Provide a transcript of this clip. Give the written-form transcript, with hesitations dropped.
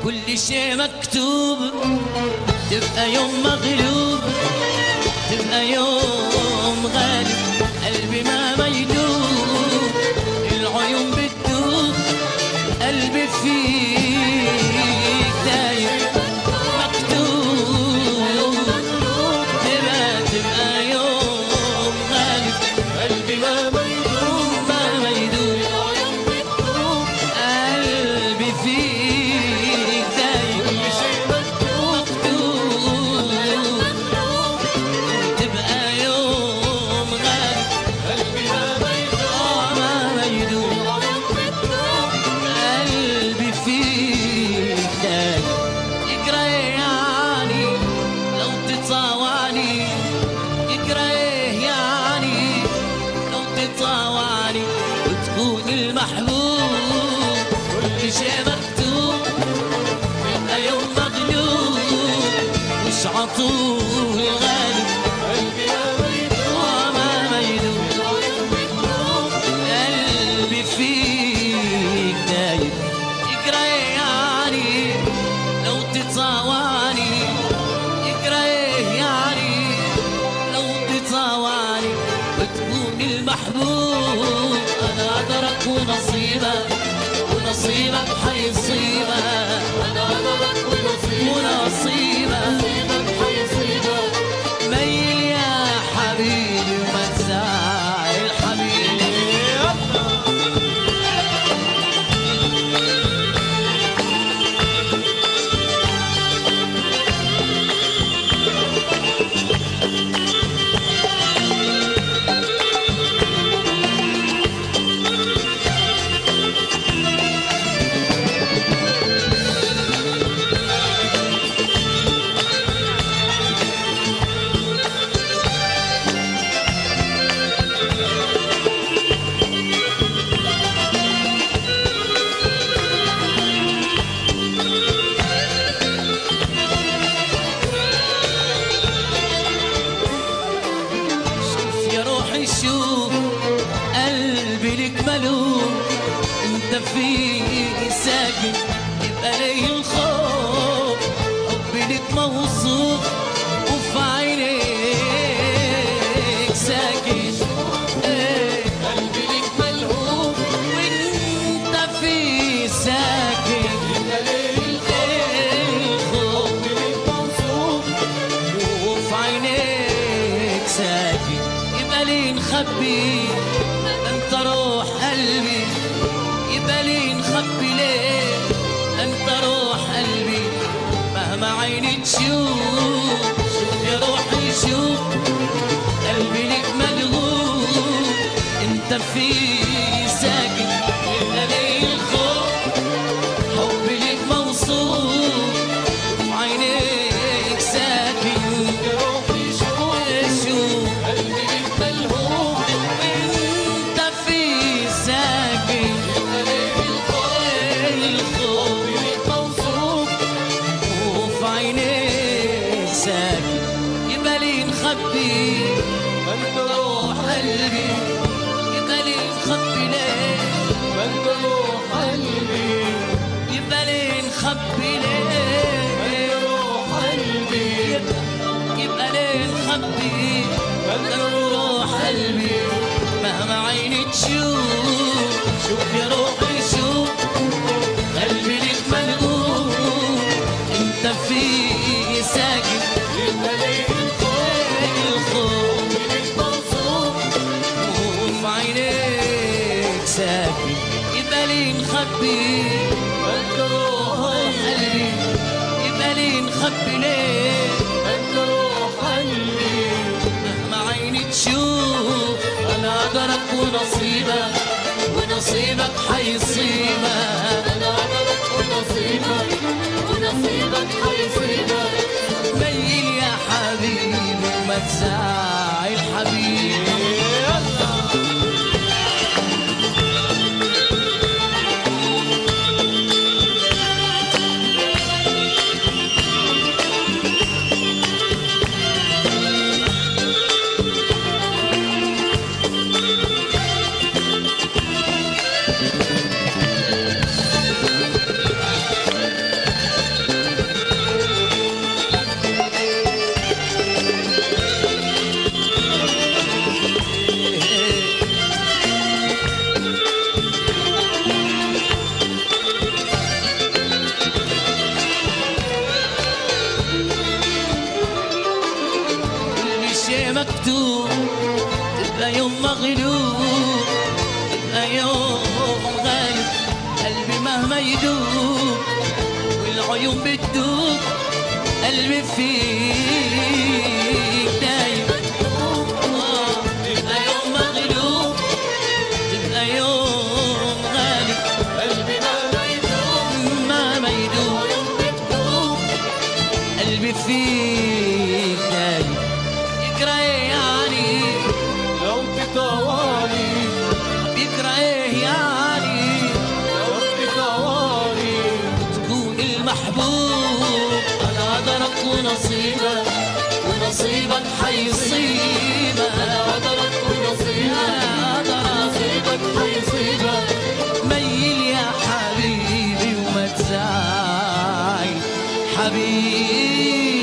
كل شي مكتوب، تبقى يوم مغلوب، تبقى يوم غالب، قلبي ما يدوب، العيون بتدوب، قلبي فيك دايب مكتوب، تبقى يوم غالب، قلبي ما يدوب، العيون بتدوب، قلبي فيك دايب مكتوب، تبقى يوم غالب، قلبي ما يدوب، قلبي فيك دايب، يقرا يعني لو تطاوعني، يقرا يعني لو تطاوعني، وتكون المحبوب، كل شي مكتوب، يبقى يوم مغلوب، وش عطول غالب، قلبي ما يدوب، قلبي فيك دايب، يقرا يعني لو تطاوعني، يقرا يعني لو تطاوعني، وتكون المحبوب، انا قدرك ونصيبك، ونصيبك حيصيبك، انا قدرك ونصيبك حيصيبك، ميل يا حبيبي وما تزعل حبيبي. شوف يا روحي شوف، قلبي لك ملوم، انت فيه ساكن، يبقى ليه الخوف، حبي لك موصوف، وفي عينيك ساكن، قلبي لك ملهوف، وانت فيه ساكن، يبقى ليه الخوف، حبي لك موصوف، وفي عينيك ساكن، يبقى ليه نخبي، انت روح قلبي، يبقى ليه نخبي ليه، انت روح قلبي، مهما عيني تشوف، شوف يا روحي شوف، قلبي لك ملهوف، انت فيه ساكن، يبقى ليه الخوف، حبي لك موصوف، وفي عينيك ساكن، يا روحي شوف، قلبي لك ملهوف، وانت فيه ساكن، يبقى ليه الخوف، حبي لك موصوف، وفي عينيك ساكن، يبقى ليه نخبي، انت روح قلبي، يبقى ليه نخبي ليه، انت روح قلبي، يبقى ليه نخبي ليه، انت روح قلبي، يبقى ليه نخبي، انت روح قلبي، مهما عيني تشوف، شوف يا روحي شوف، قلبي لك ملهوف، انت فيه ساكن، يبقى ليه الخوف، لك موصوف، وفي عينيك ساكن، يبقى ليه نخبي، انت روح قلبي، يبقى ليه نخبي ليه، انت روح قلبي، مهما عيني تشوف، انا قدرك ونصيبك، ونصيبك حيصيبك، انا قدرك ونصيبك حيصيبك، ميل يا حبيبي وما تزعل حبيبي. مغلوب تبقى يوم غالب قلبي مهما يدوب والعيون بتدوب قلبي فيك دايب تبقى يوم مغلوب تبقى يوم غالب قلبي مهما يدوب مهما يدوب قلبي فيك دايب يكره يعني لو تطوالي يكره يعني لو تطوالي تكون المحبوب انا قدرك ونصيبك ونصيبك حيصيبك انا قدرك ونصيبك نصيبك حيصيبك ميل يا حبيبي وما تزعل حبيبي